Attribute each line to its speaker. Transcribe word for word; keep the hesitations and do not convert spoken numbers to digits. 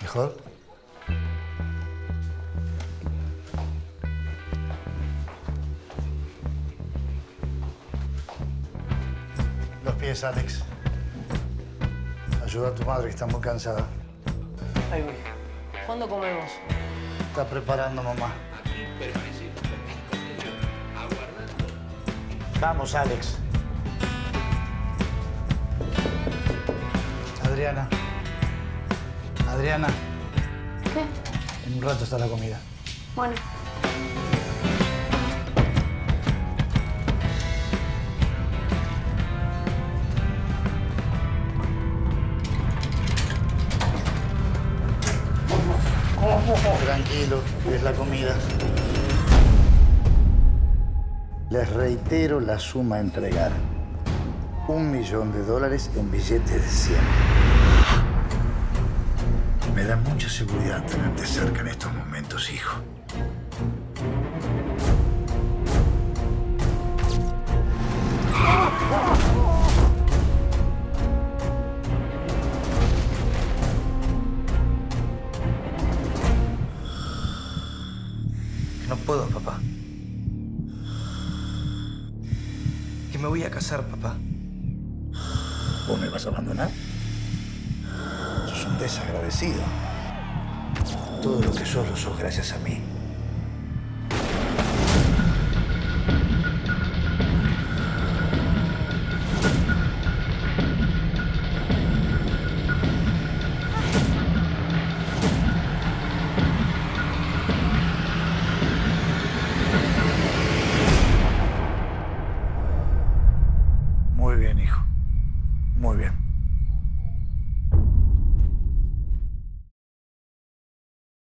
Speaker 1: ¿Mejor? Los pies, Alex. Ayuda a tu madre, que está muy cansada.
Speaker 2: Ahí voy. ¿Cuándo comemos?
Speaker 1: Está preparando, mamá.
Speaker 3: Aquí permanecemos aguardando.
Speaker 1: Vamos, Alex. Adriana. Adriana.
Speaker 4: ¿Qué?
Speaker 1: En un rato está la comida.
Speaker 4: Bueno.
Speaker 1: Tranquilo, es la comida. Les reitero la suma a entregar. Un millón de dólares en billetes de cien. Me da mucha seguridad tenerte cerca en estos momentos, hijo.
Speaker 5: No puedo, papá. Que me voy a casar, papá.
Speaker 1: ¿Vos me vas a abandonar? Sos un desagradecido. Todo lo que sos lo sos gracias a mí.